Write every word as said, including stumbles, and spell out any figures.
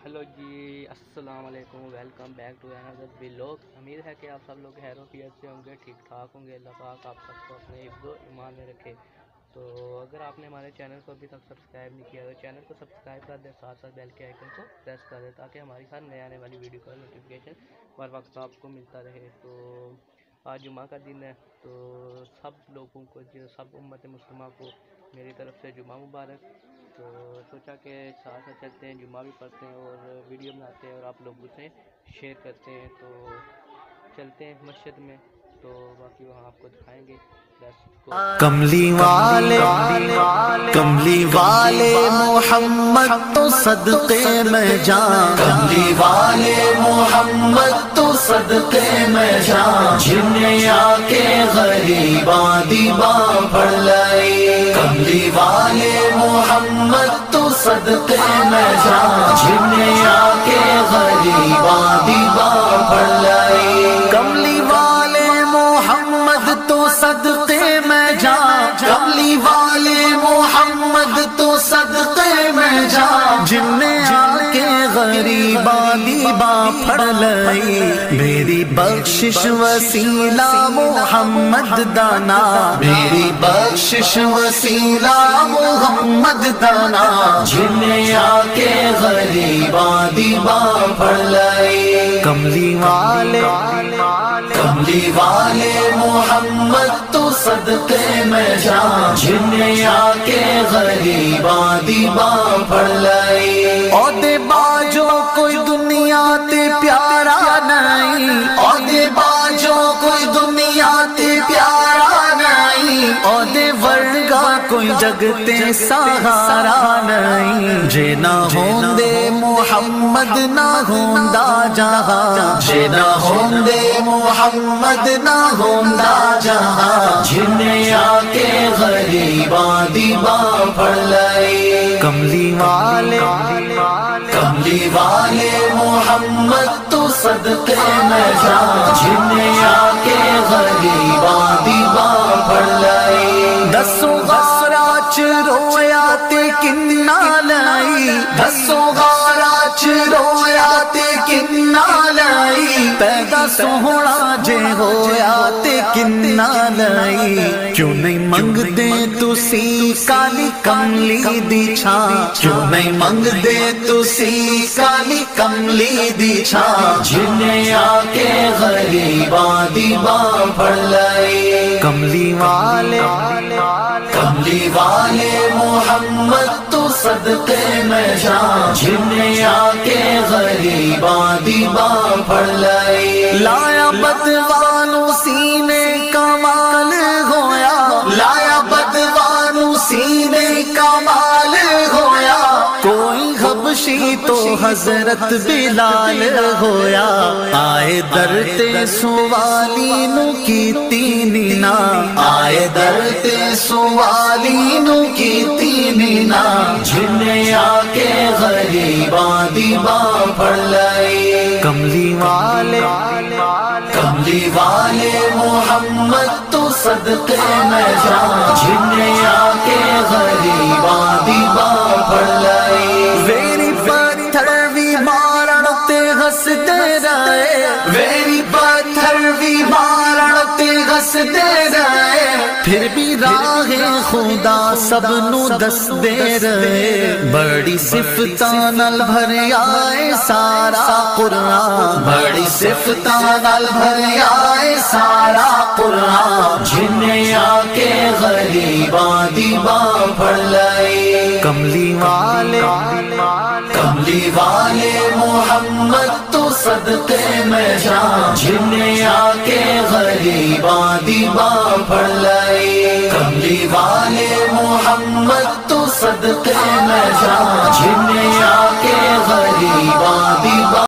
Hello जी, अस्सलाम वालेकुम। Welcome back to another vlog. उम्मीद है कि आप सब लोग खैर खैरियत से होंगे, ठीक ठाक होंगे। अल्लाह पाक आप सबको अपने हिफ्ज़ो ईमान में रखे। तो अगर आपने हमारे चैनल को अभी तक सब्सक्राइब नहीं किया तो चैनल को सब्सक्राइब कर दें, साथ साथ बेल के आइकन को प्रेस कर दें ताकि हमारी हर नए आने वाली वीडियो का नोटिफिकेशन हर वक्त आपको मिलता रहे। तो आज जुमा का दिन है, तो सब लोगों को, जो सब उम्मत मुस्लिमा को मेरी तरफ से जुमा मुबारक। तो सोचा कि साथ साथ चलते हैं, जुमा भी पढ़ते हैं और वीडियो बनाते हैं और आप लोगों से शेयर करते हैं। तो चलते हैं मस्जिद में, तो बाकी वहाँ आपको दिखाएंगे। कमली वाले कमली वाले मोहम्मद तो सदक़े में जान, कमली वाले मोहम्मद तो सदक़े में जान, जिन्हें आके गरीबा दीबा पढ़ लाई। कमली वाले मोहम्मद तो सदक़े में जान, जिन्हें आके गरीबा दीबा पढ़ लाई। कमली वाले मोहम्मद तो सदक़े में जा, कमली वाले मोहम्मद तो सदक़े में जा, जिन्हें आके गरीबा दीबा पढ़ लाई। मेरी बख्शिश वसीला मोहम्मद दाना, मेरी बख्शिश वसीला मोहम्मद दाना, जिन्हें आके गरीबा दीबा पढ़ लाई। कमली वाले कमली वाले मोहम्मद तो सदक़े में जा, जिन्हें आके गरीबा दीबा पढ़ लाई। औदे बाजो कोई दुनिया ते प्यारा नहीं, औदे बाजो कोई दुनिया ते प्यारा नहीं, औदे वर्गा कोई जगते सहारा नहीं। जे ना होंदे मोहम्मद ना होंदा जहां, जे ना होंदे मोहम्मद ना होंदा जहां, जिन्हें आके गरीबा दीबा पढ़ लाई। कमली वाले कमली वाले मोहम्मद तो सदक़े में जा, जिन्हें आके गरीबा दीबा पढ़ लाई। दसो गारा च रोया ते किन्ना लाई, दसो गारा च रोया ते किन्ना लाई, पैदा सोहना जे होया ते किन्ना लाई। क्यों नहीं मंगदे तुसी काली कमली दी छां, क्यों नहीं मंगदे तुसी काली कमली दी छां, जिन्हें आके गरीबा दीबा पढ़ लाई। कमली वाले कमली वाले मोहम्मद तो सदक़े में जा, जिन्हें आके गरीबा दीबा पढ़ लाई। लाया बदवानु सीने कमाल होया, लाया बदवानु सीने कमाल होया, कोई हबशी तो हजरत बिलाल होया। आए दरते सुवाली नु कीती नीना, आए दरते सुवाली नु कीती नीना, जिन्हें आके गरीबा दीबा पढ़ लाई। कमली वाले कमली वाले मोहम्मद तो सदक़े में जा, जिन्हें आके गरीबा दीबा पढ़ लाई। वेरी पत्थर भी मारण ते हंसते रहे, वेरी पत्थर भी मारण ते हंसते रहे, फिर भी राहे खुदा सबनू दसदे रहे। बड़ी सिफतां नाल भरिया है सारा कुरान, बड़ी सिफतां नाल भरिया है सारा कुरान, जिन्हें आके गरीबा दीबा पढ़ लाई। कमली वाले कमली वाले मोहम्मद तो सदक़े में जा, जिन्हें आके गरीबा दीबा पढ़ लाई। कमली वाले मोहम्मद तो सदक़े में जा, जिन्हें आके गरीबा दीबा